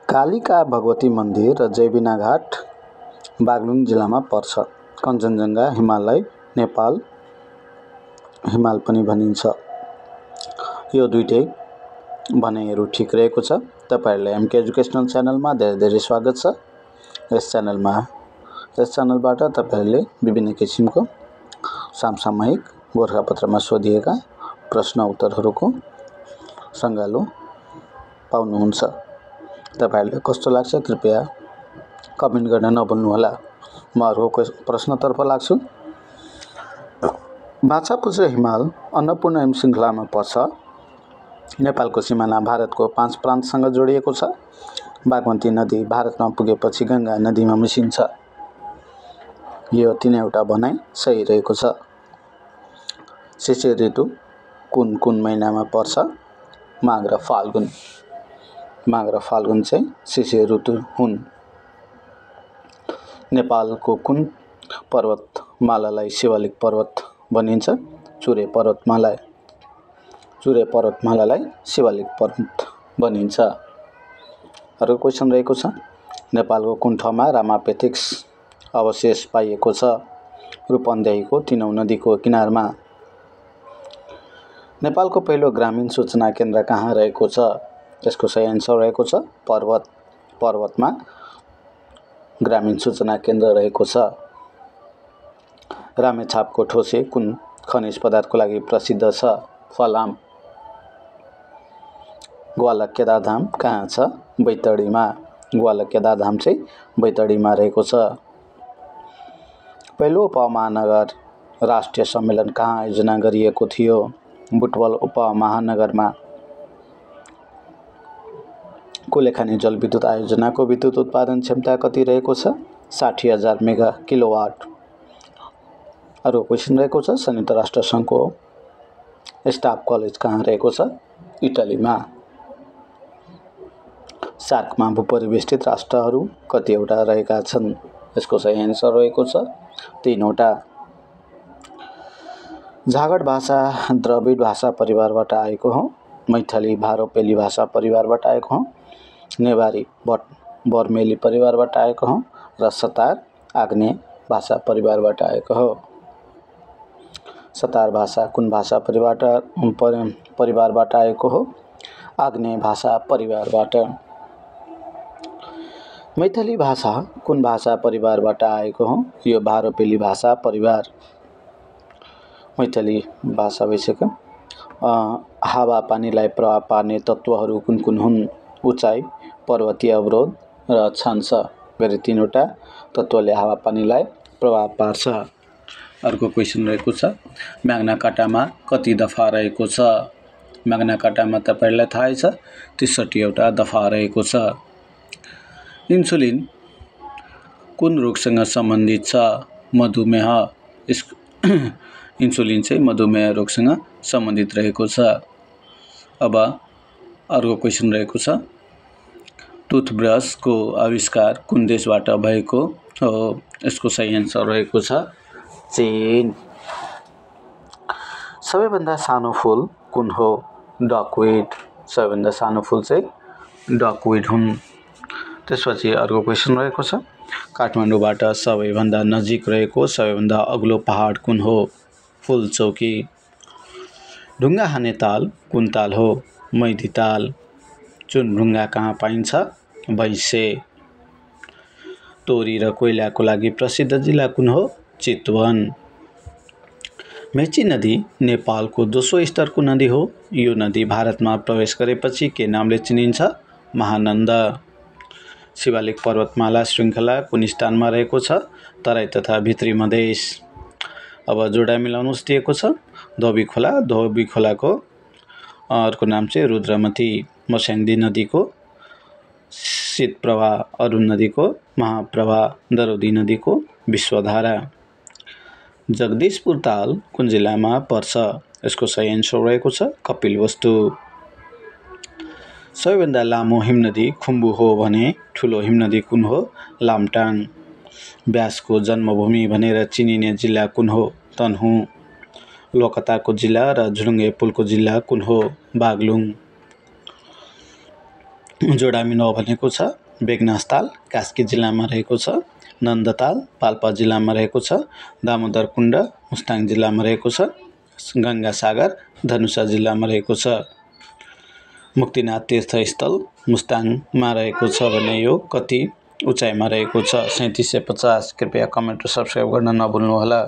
कालिका भगवती मन्दिर र जयबिनाघाट बागलुङ जिल्लामा पर्छ। कञ्चनजङ्घा हिमालय नेपाल हिमाल पनि भनिन्छ। यो दुईटै भनाइहरू ठिक रहेको छ। तपाईहरुलाई एमके एजुकेशनल च्यानलमा धेरै स्वागत छ। यस च्यानलबाट तपाईहरुले विभिन्न किसिमको समसामयिक गोरखापत्रमा सोधिएका प्रश्न उत्तरहरूको सँगालो पाउनुहुन्छ। तपाईहरुलाई कस्तो लाग्छ कृपया कमेन्ट गर्न नभुल्नुहोला। म अर्को प्रश्नतर्फ लाग्छु। माछापुच्छ्रे हिमाल अन्नपूर्ण हिम श्रृङ्खलामा पर्छ। नेपालको सिमाना भारतको 5 प्रान्तसँग जोडिएको छ। बागमती नदी भारतमा पुगेपछि गङ्गा नदीमा मिसिन्छ। यो तीनवटा भनाइ सही रहेको छ। शिशिर ऋतु कुन महिनामा पर्छ? माघ र फाल्गुन। माघ र फाल्गुन चाहिँ शिशिर ऋतु हुन्। नेपालको कुन पर्वतमालालाई शिवालिक पर्वत भनिन्छ? चुरे पर्वतमालालाई शिवालिक पर्वत भनिन्छ। अर्को क्वेशन रहेको छ। नेपालको कुन ठाउँमा रामापेथिक्स अवशेष पाइएको छ? रूपन्देहीको तिनौं नदीको किनारमा। नेपालको पहिलो ग्रामीण सूचना केन्द्र कहाँ रहेको छ? यसको सही आन्सर रहेको छ पर्वतमा ग्रामीण सूचना केन्द्र रहेको छ। रामेछापको ठोसे कुन खनिज पदार्थको लागि प्रसिद्ध छ? फलाम। ग्वालक केदारधाम कहाँ छ? बैतडीमा। ग्वालक केदारधाम चाहिँ बैतडीमा रहेको छ। पहिलो उपमहानगर राष्ट्रिय सम्मेलन कहाँ आयोजना गरिएको थियो? बुटवल उपमहानगरमा। कुलेखानी जलविद्युत आयोजनाको विद्युत उत्पादन क्षमता कति रहेको छ? 60,000 मेगा किलोवाट। अर्को क्वेशन रहेको छ। संयुक्त राष्ट्र संघको स्टाफ कलेज कहाँ रहेको छ? इटलीमा। सार्कमा भूपरिवेष्टित राष्ट्रहरू कतिवटा रहेका छन्? यसको सही आन्सर रहेको छ 3वटा। झागड भाषा द्रविड भाषा परिवारबाट आएको हो। मैथली भारोपेली भाषा परिवारबाट आएको हो। नेवारी बर्मेली परिवारबाट आएको हो र सतार आग्नेय भाषा परिवारबाट आएको हो। सतार भाषा कुन भाषा परिवारबाट आएको हो? आग्नेय भाषा परिवारबाट। मैथली भाषा कुन भाषा परिवारबाट आएको हो? यो भारोपेली भाषा परिवार। मैथली भाषा भइसक्यो। हावापानीलाई प्रभाव पार्ने तत्त्वहरू कुन हुन्? उचाइ, पर्वतीय अवरोध र अक्षांश गरी 3वटा तत्त्वले हावापानीलाई प्रभाव पार्छ। अर्को क्वेशन रहेको छ। म्याग्ना कार्टामा कति दफा रहेको छ? म्याग्ना कार्टामा तपाईहरुलाई थाहै छ 63वटा दफा रहेको छ। इन्सुलिन कुन रोगसँग सम्बन्धित छ? मधुमेह। इन्सुलिन चाहिँ मधुमेह रोगसँग सम्बन्धित रहेको छ। अब अर्को क्वेशन रहेको छ। टुथब्रसको आविष्कार कुन देशबाट भएको हो? यसको सही आन्सर रहेको छ चीन। सबैभन्दा सानो फूल कुन हो? डकविड। सबैभन्दा सानो फूल चाहिँ डकविड हुन्। त्यसपछि अर्को क्वेशन रहेको छ। काठमाडौँबाट सबैभन्दा नजिक रहेको सबैभन्दा अग्लो पहाड कुन हो? फुलचौकी। ढुङ्गा हाने ताल कुन ताल हो? मैदी ताल। चुनढुङ्गा कहाँ पाइन्छ? भैँसे। तोरी र कोइलाको लागि प्रसिद्ध जिल्ला कुन हो? चितवन। मेची नदी नेपालको दोस्रो स्तरको नदी हो। यो नदी भारतमा प्रवेश गरेपछि के नामले चिनिन्छ? महानन्दा। शिवालिक पर्वतमाला श्रृङ्खला कुन स्थानमा रहेको छ? तराई तथा भित्री मधेस। अब जोडा मिलाउनुस् दिएको छ। धोबी खोलाको अर्को नाम चाहिँ रुद्रमती। मस्याङ्दी नदीको शीतप्रवाह। अरुण नदीको महाप्रवाह। दरौदी नदीको विश्वधारा। जगदीशपुर ताल कुन जिल्लामा पर्छ? यसको सही आन्सर रहेको छ कपिलवस्तु। सबैभन्दा लामो हिमनदी खुम्बु हो भने ठुलो हिमनदी कुन हो? लामटाङ। व्यासको जन्मभूमि भनेर चिनिने जिल्ला कुन हो? तनहुँ। लोकताको जिल्ला र झुडुङ्गे पुलको जिल्ला कुन हो? बागलुङ। जोडामी 9 भनेको छ बेगनासताल कास्की जिल्लामा रहेको छ, नन्दताल पाल्पा जिल्लामा रहेको छ, दामोदर कुण्ड मुस्ताङ जिल्लामा रहेको छ, गङ्गासागर धनुषा जिल्लामा रहेको छ। मुक्तिनाथ तीर्थस्थल मुस्ताङमा रहेको छ भने यो कति उचाइमा रहेको छ? 3750। कृपया कमेन्ट र सब्सक्राइब गर्न नभुल्नुहोला।